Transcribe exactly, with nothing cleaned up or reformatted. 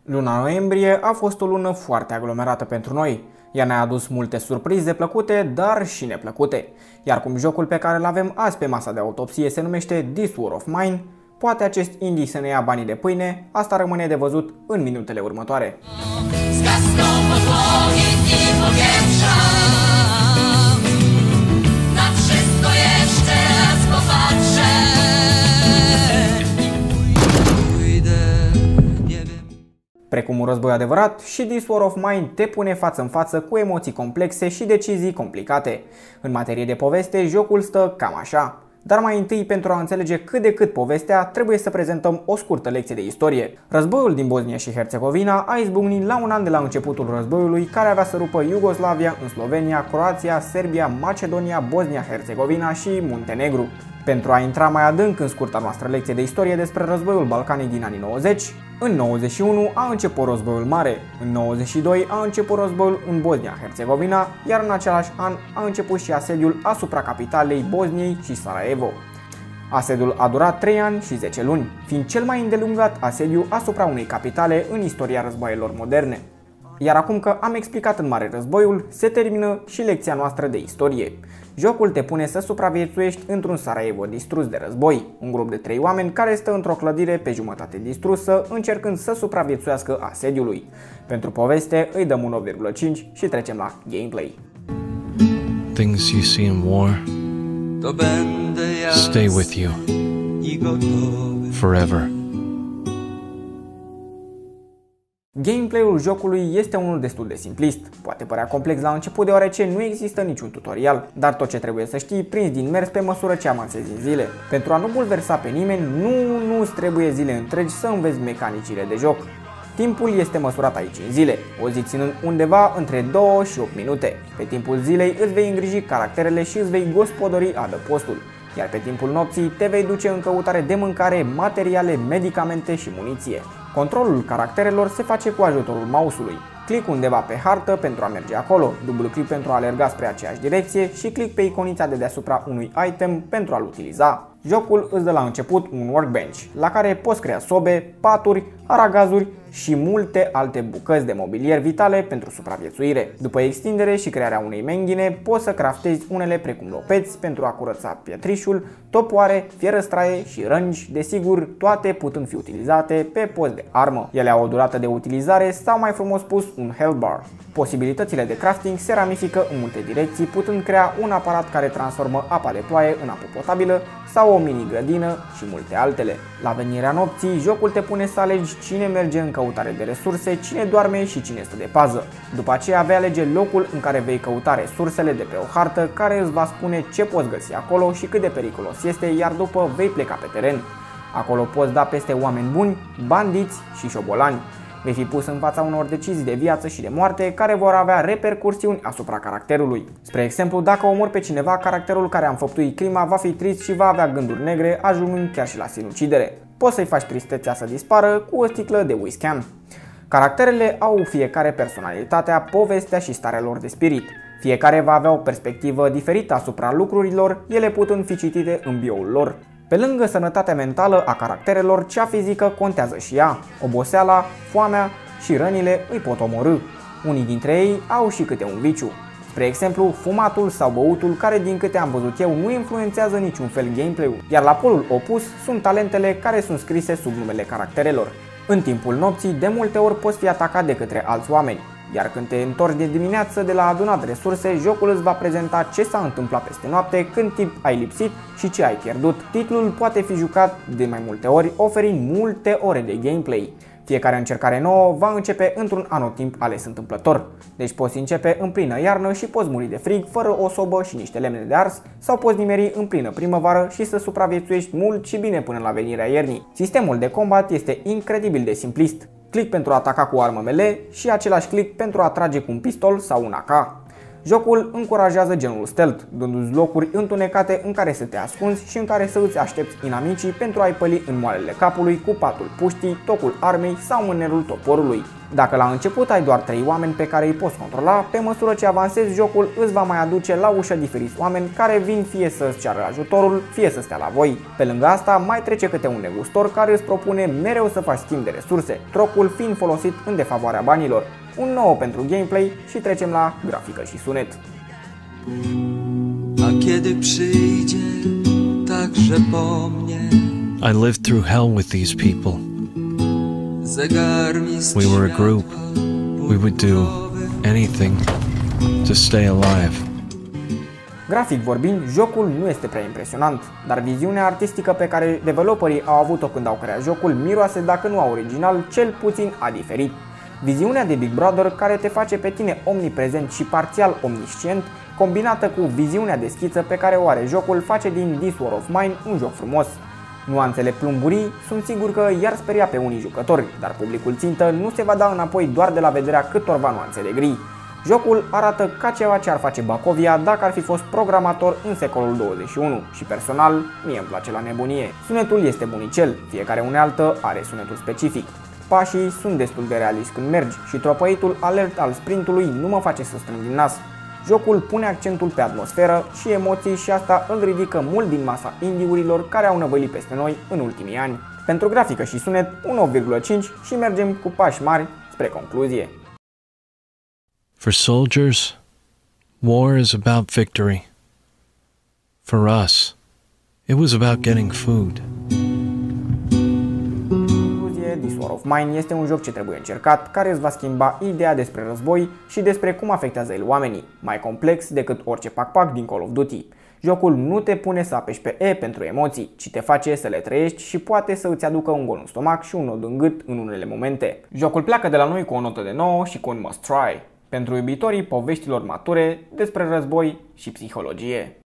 Luna noiembrie a fost o lună foarte aglomerată pentru noi. Ea ne-a adus multe surprize plăcute, dar și neplăcute. Iar cum jocul pe care îl avem azi pe masa de autopsie se numește This War of Mine, poate acest indie să ne ia banii de pâine, asta rămâne de văzut în minutele următoare. Precum un război adevărat, și This War of Mine te pune față în față cu emoții complexe și decizii complicate. În materie de poveste, jocul stă cam așa. Dar mai întâi, pentru a înțelege cât de cât povestea, trebuie să prezentăm o scurtă lecție de istorie. Războiul din Bosnia și Herțegovina a izbucnit la un an de la începutul războiului, care avea să rupă Iugoslavia în Slovenia, Croația, Serbia, Macedonia, Bosnia-Herțegovina și Muntenegru. Pentru a intra mai adânc în scurta noastră lecție de istorie despre războiul balcanic din anii nouăzeci, în nouăzeci și unu a început războiul mare, în nouăzeci și doi a început războiul în Bosnia-Herțegovina, iar în același an a început și asediul asupra capitalei Bosniei și Sarajevo. Asediul a durat trei ani și zece luni, fiind cel mai îndelungat asediu asupra unei capitale în istoria războaielor moderne. Iar acum că am explicat în mare războiul, se termină și lecția noastră de istorie. Jocul te pune să supraviețuiești într-un Sarajevo distrus de război, un grup de trei oameni care stă într-o clădire pe jumătate distrusă, încercând să supraviețuiască asediului. Pentru poveste îi dăm un opt virgulă cinci și trecem la gameplay. Things you see in war stay with you forever. Gameplay-ul jocului este unul destul de simplist. Poate părea complex la început deoarece nu există niciun tutorial, dar tot ce trebuie să știi prins din mers pe măsură ce avansezi în zile. Pentru a nu bulversa pe nimeni, nu nu-ți trebuie zile întregi să înveți mecanicile de joc. Timpul este măsurat aici în zile, o zi ținând undeva între două și opt minute. Pe timpul zilei îți vei îngriji caracterele și îți vei gospodări adăpostul, iar pe timpul nopții te vei duce în căutare de mâncare, materiale, medicamente și muniție. Controlul caracterelor se face cu ajutorul mouse-ului. Click undeva pe hartă pentru a merge acolo, dublu-click pentru a alerga spre aceeași direcție și click pe iconița de deasupra unui item pentru a-l utiliza. Jocul îți dă la început un workbench, la care poți crea sobe, paturi, aragazuri și multe alte bucăți de mobilier vitale pentru supraviețuire. După extindere și crearea unei menghine, poți să craftezi unele precum lopeți pentru a curăța pietrișul, topoare, fierăstraie și rângi, desigur toate putând fi utilizate pe post de armă. Ele au o durată de utilizare sau, mai frumos spus, un health bar. Posibilitățile de crafting se ramifică în multe direcții, putând crea un aparat care transformă apa de ploaie în apă potabilă sau o mini-grădină și multe altele. La venirea nopții, jocul te pune să alegi cine merge în căutare de resurse, cine doarme și cine stă de pază. După aceea vei alege locul în care vei căuta resursele de pe o hartă, care îți va spune ce poți găsi acolo și cât de periculos este, iar după vei pleca pe teren. Acolo poți da peste oameni buni, bandiți și șobolani. Vei fi pus în fața unor decizii de viață și de moarte care vor avea repercursiuni asupra caracterului. Spre exemplu, dacă omori pe cineva, caracterul care a înfăptuit crima va fi trist și va avea gânduri negre, ajungând chiar și la sinucidere. Poți să-i faci tristețea să dispară cu o sticlă de whisky. Caracterele au fiecare personalitatea, povestea și starea lor de spirit. Fiecare va avea o perspectivă diferită asupra lucrurilor, ele putând fi citite în bio-ul lor. Pe lângă sănătatea mentală a caracterelor, cea fizică contează și ea. Oboseala, foamea și rănile îi pot omorî. Unii dintre ei au și câte un viciu. Spre exemplu, fumatul sau băutul, care din câte am văzut eu nu influențează niciun fel gameplay-ul. Iar la polul opus sunt talentele care sunt scrise sub numele caracterelor. În timpul nopții, de multe ori poți fi atacat de către alți oameni. Iar când te întorci de dimineață de la adunat resurse, jocul îți va prezenta ce s-a întâmplat peste noapte, când timp ai lipsit și ce ai pierdut. Titlul poate fi jucat de mai multe ori, oferind multe ore de gameplay. Fiecare încercare nouă va începe într-un anotimp ales întâmplător. Deci poți începe în plină iarnă și poți muri de frig fără o sobă și niște lemne de ars, sau poți nimeri în plină primăvară și să supraviețuiești mult și bine până la venirea iernii. Sistemul de combat este incredibil de simplist. Click pentru a ataca cu armă melee și același click pentru a trage cu un pistol sau un A K. Jocul încurajează genul stealth, dându-ți locuri întunecate în care să te ascunzi și în care să îți aștepți inamicii pentru a-i păli în moalele capului cu patul puștii, tocul armei sau mânerul toporului. Dacă la început ai doar trei oameni pe care îi poți controla, pe măsură ce avansezi jocul îți va mai aduce la ușă diferiți oameni care vin fie să-ți ceară ajutorul, fie să stea la voi. Pe lângă asta mai trece câte un negustor care îți propune mereu să faci schimb de resurse, trocul fiind folosit în defavoarea banilor. Un nou pentru gameplay și trecem la grafică și sunet. A kiedy przyjdzie także po mnie, I lived through hell with these people. zegar mistrz We were a group. We would do anything to stay alive. Grafic vorbind, jocul nu este prea impresionant, dar viziunea artistică pe care developerii au avut-o când au creat jocul miroase, dacă nu a original, cel puțin a diferit. Viziunea de Big Brother care te face pe tine omniprezent și parțial omniscient, combinată cu viziunea de schiță pe care o are jocul, face din This War of Mine un joc frumos. Nuanțele plumburii sunt sigur că i-ar speria pe unii jucători, dar publicul țintă nu se va da înapoi doar de la vederea câtorva nuanțe de gri. Jocul arată ca ceva ce ar face Bacovia dacă ar fi fost programator în secolul douăzeci și unu și personal, mie îmi place la nebunie. Sunetul este bunicel, fiecare unealtă are sunetul specific. Pașii sunt destul de realiști când mergi și tropăitul alert al sprintului nu mă face să strâng din nas. Jocul pune accentul pe atmosferă și emoții și asta îl ridică mult din masa indie-urilor care au năvălit peste noi în ultimii ani. Pentru grafică și sunet, un opt virgulă cinci și mergem cu pași mari spre concluzie. For soldiers, war is about victory. For us, it was about getting food. This War of Mine este un joc ce trebuie încercat, care îți va schimba ideea despre război și despre cum afectează el oamenii, mai complex decât orice pac-pac din Call of Duty. Jocul nu te pune să apeși pe E pentru emoții, ci te face să le trăiești și poate să îți aducă un gol în stomac și un nod în gât în unele momente. Jocul pleacă de la noi cu o notă de nouă și cu un must try, pentru iubitorii poveștilor mature despre război și psihologie.